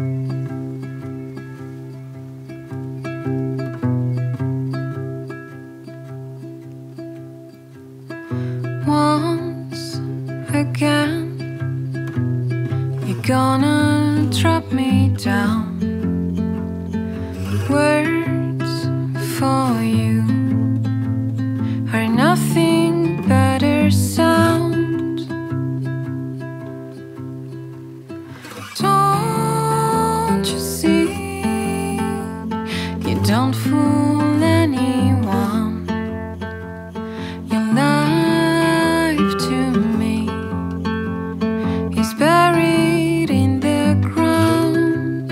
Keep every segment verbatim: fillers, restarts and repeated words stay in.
Once again, you're gonna drop me down. Words for you are nothing but a sound. Don't you see? You don't fool anyone. Your life to me is buried in the ground.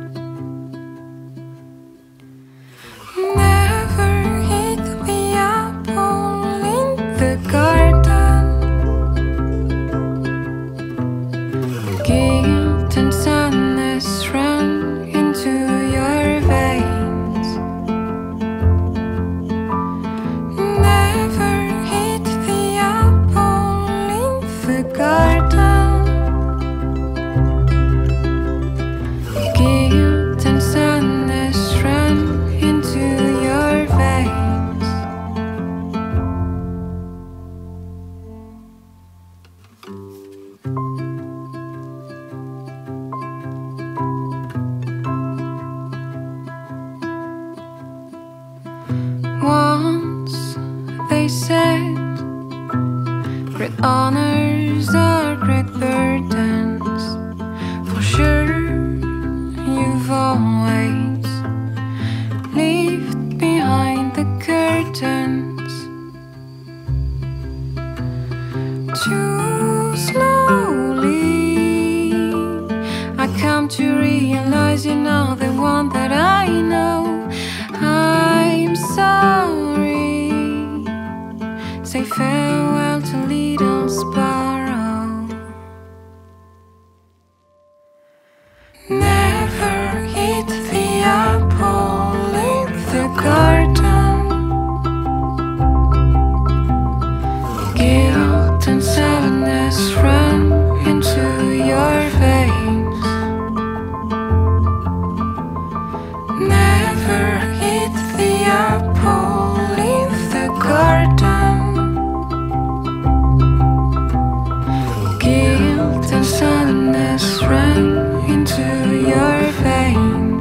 Never hit the apple in the garden. Guilt and sadness run into your veins. Never hit the apple in the garden. Guilt and sadness run into your veins. Once they said, great honors are great burdens. For sure, you've always lived behind the curtains. Too slowly, I come to realize you're not the one that I know. I'm sorry. Say farewell to little sparrow. Never hit the apple in the garden. Guilt and sadness run into your veins. Never hit the apple in the garden. Guilt and sadness run into your veins.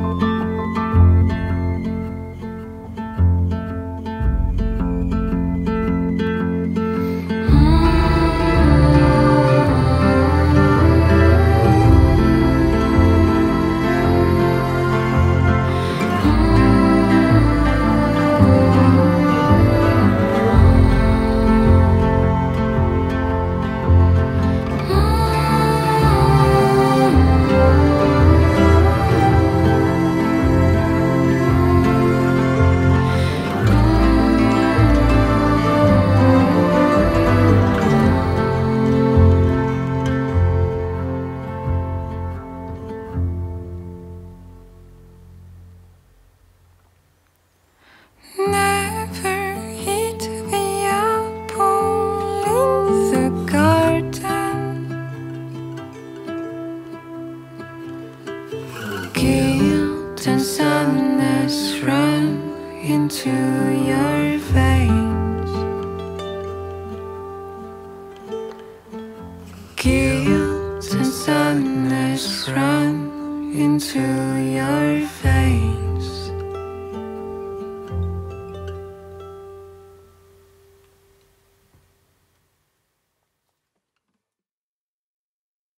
Never hit the apple in the garden. Guilt and sadness run into your veins. Guilt and sadness run into your veins.